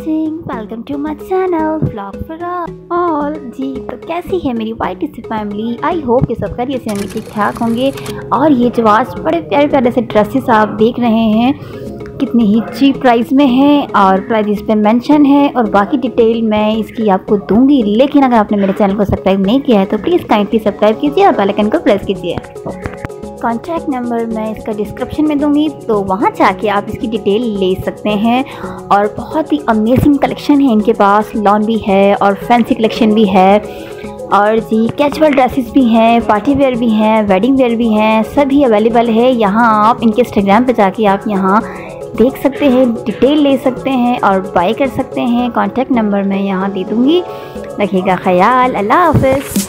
Watching, welcome to my channel vlog for all. जी तो कैसी है मेरी YTC फैमिली। आई होप कि सब खैरियत से होंगे, ठीक ठाक होंगे। और ये जो आज बड़े प्यारे प्यारे से ड्रेसेस आप देख रहे हैं कितने ही चीप प्राइस में हैं और प्राइस इस पे मेंशन है और बाकी डिटेल मैं इसकी आपको दूंगी। लेकिन अगर आपने मेरे चैनल को सब्सक्राइब नहीं किया है तो प्लीज़ काइंडली सब्सक्राइब कीजिए और बेल आइकन को प्रेस कीजिए। कॉन्टैक्ट नंबर मैं इसका डिस्क्रिप्शन में दूंगी, तो वहाँ जाके आप इसकी डिटेल ले सकते हैं। और बहुत ही अमेजिंग कलेक्शन है इनके पास, लॉन भी है और फैंसी कलेक्शन भी है और जी कैजुअल ड्रेसेस भी हैं, पार्टी वेयर भी हैं, वेडिंग वेयर भी हैं, सभी अवेलेबल है। यहाँ आप इनके इंस्टाग्राम पे जाके आप यहाँ देख सकते हैं, डिटेल ले सकते हैं और बाय कर सकते हैं। कॉन्टैक्ट नंबर मैं यहाँ दे दूँगी। रखिएगा ख्याल। अल्लाह हाफ़िज़।